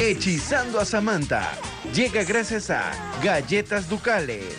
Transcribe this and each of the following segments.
Hechizando a Samantha llega gracias a Galletas Ducales.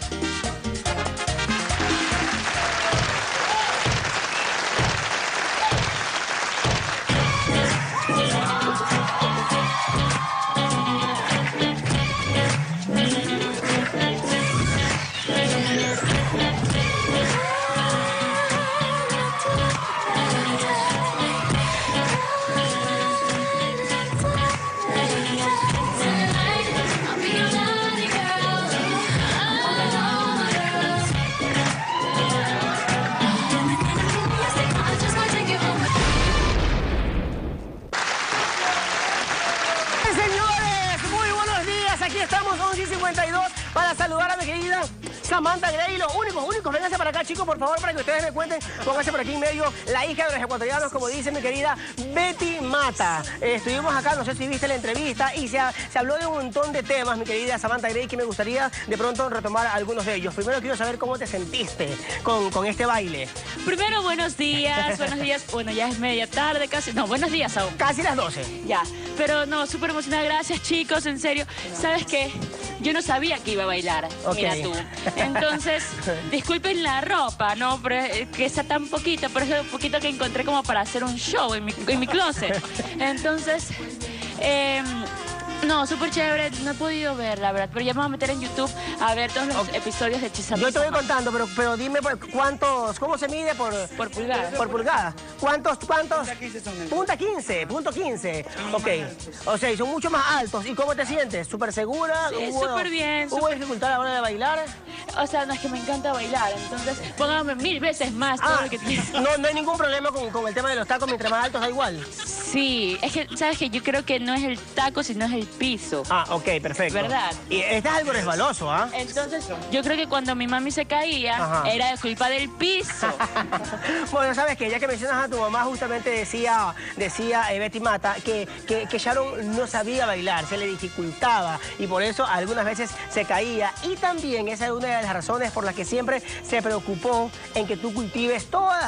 Aquí estamos, 11:52, para saludar a mi querida Samantha Gray. Los únicos, vénganse para acá, chicos, por favor, para que ustedes me cuenten. Pónganse por aquí en medio, la hija de los ecuatorianos, como dice mi querida Betty Mata. Estuvimos acá, no sé si viste la entrevista, y se habló de un montón de temas, mi querida Samantha Gray, que me gustaría de pronto retomar algunos de ellos. Primero quiero saber cómo te sentiste con este baile. Primero, buenos días. Bueno, ya es media tarde casi. No, buenos días aún. Casi las 12. Ya, pero no, súper emocionada. Gracias, chicos, en serio. ¿Sabes qué? Yo no sabía que iba a bailar, mira tú. Entonces, disculpen la ropa, ¿no? Pero, que está tan poquita, pero es lo poquito que encontré como para hacer un show en mi closet. Entonces, no, súper chévere, no he podido ver, la verdad, pero ya me voy a meter en YouTube a ver todos los episodios de Hechizando. Yo te voy contando, pero dime cuántos, ¿cómo se mide por pulgada? Por pulgada. ¿Cuántos? Punta 15, punto 15. Ok, o sea, son mucho más altos. ¿Y cómo te sientes? ¿Súper segura? Sí, súper bien. ¿Hubo dificultad a la hora de bailar? O sea, no, es que me encanta bailar, entonces póngame 1000 veces más todo lo que tienes. No hay ningún problema con el tema de los tacos, mientras más altos da igual. Sí, es que, ¿sabes qué? Yo creo que no es el taco, sino es el piso. Ah, ok, perfecto. ¿Verdad? Y este es algo resbaloso, ¿ah? Entonces, yo creo que cuando mi mami se caía, era culpa del piso. Bueno, ¿sabes qué? Ya que mencionas a tu mamá, justamente decía Betty Mata que Sharon no sabía bailar, se le dificultaba y por eso algunas veces se caía. Y también esa es una de las razones por las que siempre se preocupó en que tú cultives todas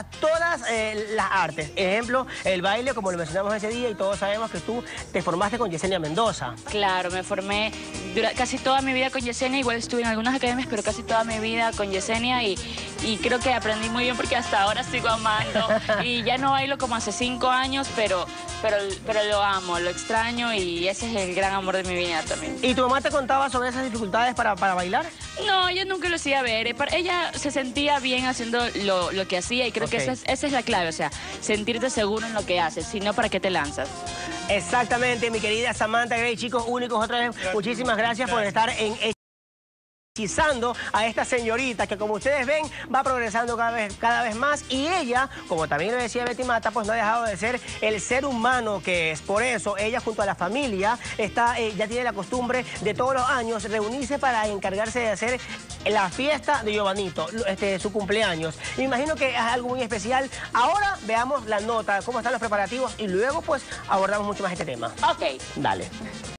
las artes. Ejemplo, el baile, como lo mencionamos ese día, y todos sabemos que tú te formaste con Yesenia Mendoza. Claro, me formé casi toda mi vida con Yesenia, igual estuve en algunas academias, pero casi toda mi vida con Yesenia y creo que aprendí muy bien porque hasta ahora sigo amando. Y ya no bailo como hace 5 años, pero lo amo, lo extraño y ese es el gran amor de mi vida también. ¿Y tu mamá te contaba sobre esas dificultades para bailar? No, ella nunca lo hacía ver. Ella se sentía bien haciendo lo que hacía y creo que esa es la clave, o sea, sentirte seguro en lo que haces, si no, ¿para qué te lanzas? Exactamente, mi querida Samantha Gray, chicos únicos, otra vez, muchísimas gracias por estar hechizando a esta señorita que, como ustedes ven, va progresando cada vez más, y ella, como también lo decía Betty Mata, pues no ha dejado de ser el ser humano que es. Por eso ella, junto a la familia, ya tiene la costumbre de todos los años reunirse para encargarse de hacer la fiesta de Giovanito, su cumpleaños. Me imagino que es algo muy especial. Ahora veamos la nota, cómo están los preparativos, y luego pues abordamos mucho más este tema. Ok. Dale.